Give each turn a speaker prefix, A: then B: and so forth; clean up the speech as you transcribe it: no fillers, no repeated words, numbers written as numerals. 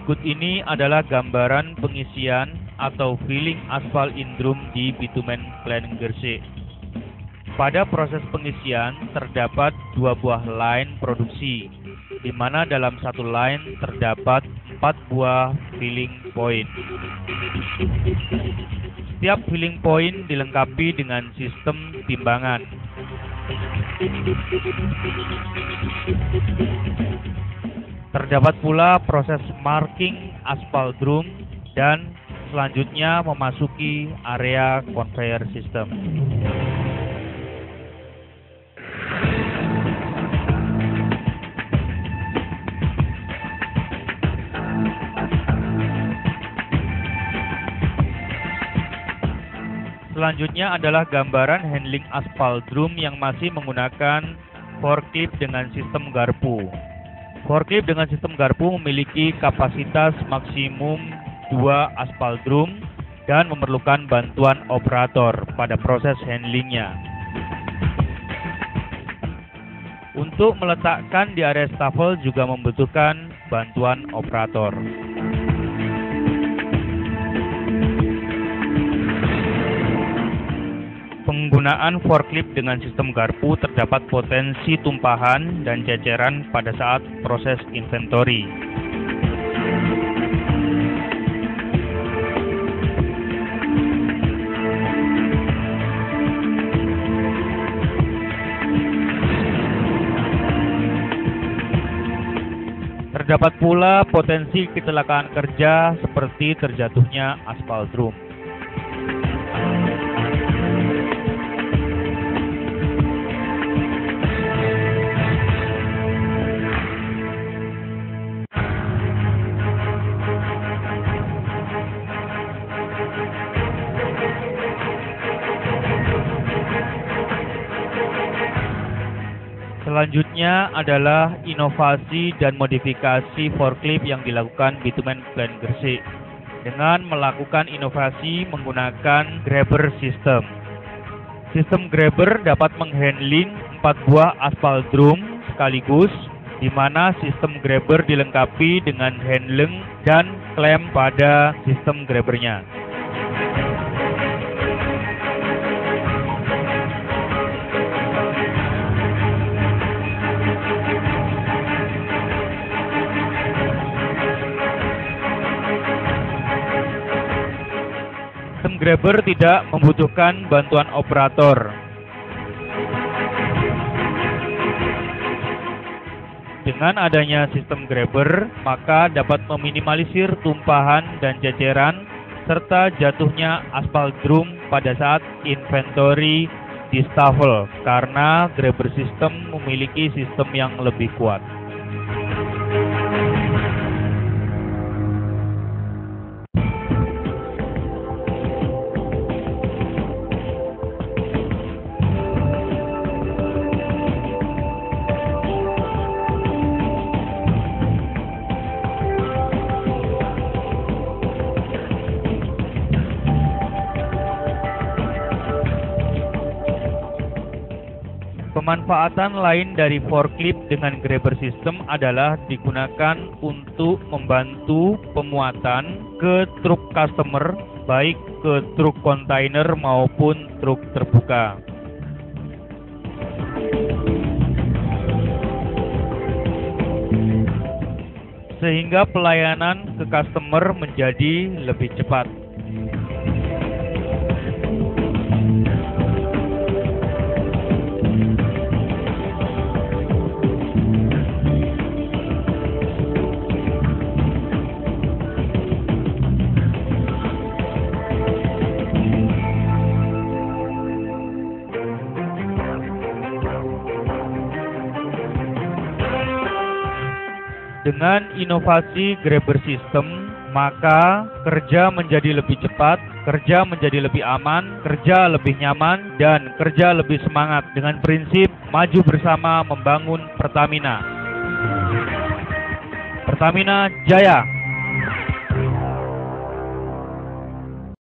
A: Berikut ini adalah gambaran pengisian atau filling aspal in drum di bitumen Plain Gresik. Pada proses pengisian terdapat dua buah line produksi, di mana dalam satu line terdapat 4 buah filling point. Setiap filling point dilengkapi dengan sistem timbangan. Terdapat pula proses marking aspal drum dan selanjutnya memasuki area conveyor system. Selanjutnya adalah gambaran handling aspal drum yang masih menggunakan forklift dengan sistem garpu. Forklift dengan sistem garpu memiliki kapasitas maksimum 2 aspal drum dan memerlukan bantuan operator pada proses handlingnya. Untuk meletakkan di area stafel juga membutuhkan bantuan operator. Penggunaan forklift dengan sistem garpu terdapat potensi tumpahan dan ceceran pada saat proses inventory. Terdapat pula potensi kecelakaan kerja seperti terjatuhnya aspal drum. Selanjutnya adalah inovasi dan modifikasi forklift yang dilakukan bitumen Plain Gresik dengan melakukan inovasi menggunakan grabber system. Sistem grabber dapat menghandling 4 buah aspal drum sekaligus, di mana sistem grabber dilengkapi dengan handling dan klem pada sistem grabbernya. Sistem grabber tidak membutuhkan bantuan operator. Dengan adanya sistem grabber, maka dapat meminimalisir tumpahan dan ceceran serta jatuhnya aspal drum pada saat inventory di stafel karena grabber system memiliki sistem yang lebih kuat. Pemanfaatan lain dari forklift dengan grabber system adalah digunakan untuk membantu pemuatan ke truk customer, baik ke truk kontainer maupun truk terbuka. Sehingga pelayanan ke customer menjadi lebih cepat. Dengan inovasi grabber system, maka kerja menjadi lebih cepat, kerja menjadi lebih aman, kerja lebih nyaman, dan kerja lebih semangat dengan prinsip maju bersama membangun Pertamina. Pertamina Jaya!